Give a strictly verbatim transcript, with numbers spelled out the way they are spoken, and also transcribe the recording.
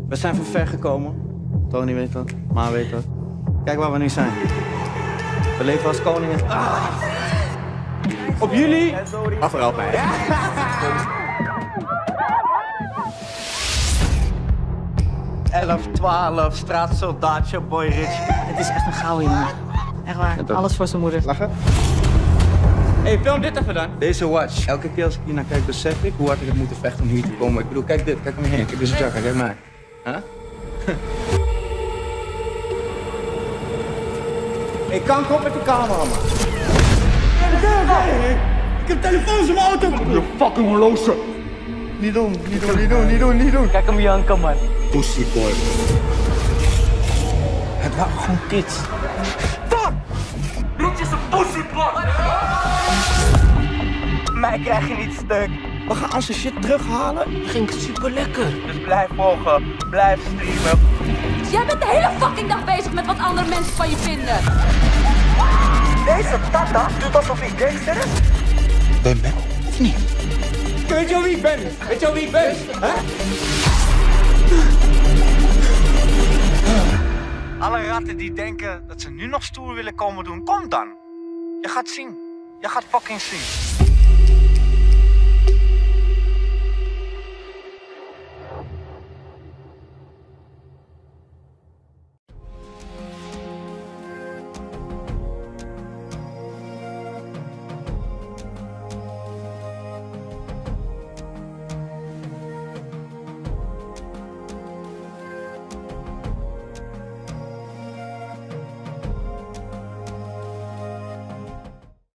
We zijn van ver gekomen. Tony weet dat, Ma weet dat. Kijk waar we nu zijn. We leven als koningen. Ah. Op jullie. Maar vooral mij. Ja. elf, twaalf, straatsoldaatje, boy Richie. Het is echt een gouden jongen. Echt waar. Alles voor zijn moeder. Lachen? Hey, film dit even dan. Deze watch. Elke keer als ik hier naar kijk, besef ik hoe hard ik heb moeten vechten om hier te komen. Ik bedoel, kijk dit, kijk om je heen. Kijk deze jacka, kijk mij. Huh? Ik kan kop met die camera, man. Ik heb telefoons in mijn auto. Je fucking horloge. Niet doen, niet doen, niet doen, niet doen, niet doen. Kijk hem janken, man. Pussy boy. Het waren gewoon kids. Fuck! Richie is een pussyboy. Mij krijg je niet stuk. We gaan onze shit terughalen. Ging super lekker. Dus blijf volgen, blijf streamen. Jij bent de hele fucking dag bezig met wat andere mensen van je vinden. Deze tata doet alsof hij gangster is. Ben je Mel, of niet? Weet je wel wie ik ben? Weet je wel wie ik ben? Huh? Alle ratten die denken dat ze nu nog stoer willen komen doen, kom dan. Je gaat zien. Je gaat fucking zien.